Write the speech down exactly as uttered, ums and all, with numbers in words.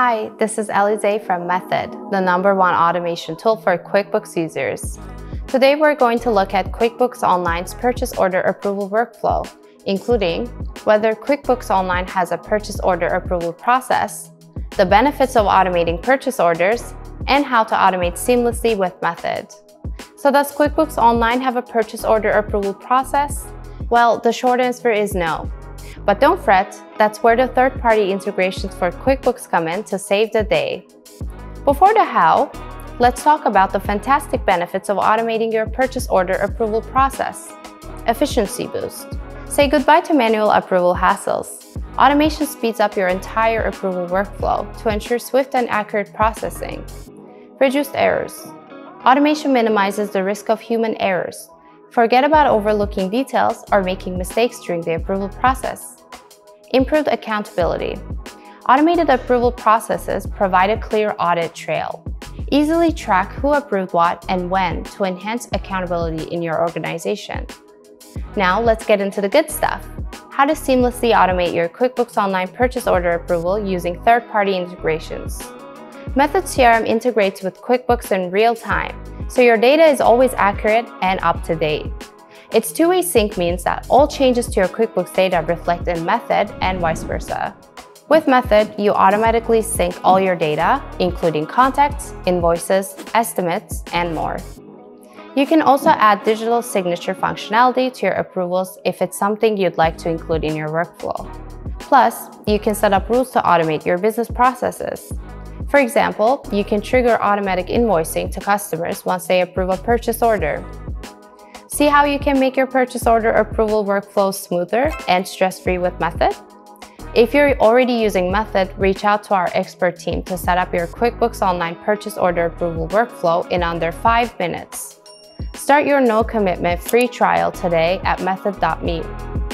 Hi, this is Elize from Method, the number one automation tool for QuickBooks users. Today we're going to look at QuickBooks Online's purchase order approval workflow, including whether QuickBooks Online has a purchase order approval process, the benefits of automating purchase orders, and how to automate seamlessly with Method. So does QuickBooks Online have a purchase order approval process? Well, the short answer is no. But don't fret, that's where the third-party integrations for QuickBooks come in to save the day. Before the how, let's talk about the fantastic benefits of automating your purchase order approval process. Efficiency boost. Say goodbye to manual approval hassles. Automation speeds up your entire approval workflow to ensure swift and accurate processing. Reduced errors. Automation minimizes the risk of human errors. Forget about overlooking details or making mistakes during the approval process. Improved accountability. Automated approval processes provide a clear audit trail. Easily track who approved what and when to enhance accountability in your organization. Now let's get into the good stuff. How to seamlessly automate your QuickBooks Online purchase order approval using third-party integrations. Method C R M integrates with QuickBooks in real time, so your data is always accurate and up to date. Its two-way sync means that all changes to your QuickBooks data reflect in Method and vice versa. With Method, you automatically sync all your data, including contacts, invoices, estimates, and more. You can also add digital signature functionality to your approvals if it's something you'd like to include in your workflow. Plus, you can set up rules to automate your business processes. For example, you can trigger automatic invoicing to customers once they approve a purchase order. See how you can make your purchase order approval workflow smoother and stress-free with Method? If you're already using Method, reach out to our expert team to set up your QuickBooks Online purchase order approval workflow in under five minutes. Start your no-commitment free trial today at method dot me.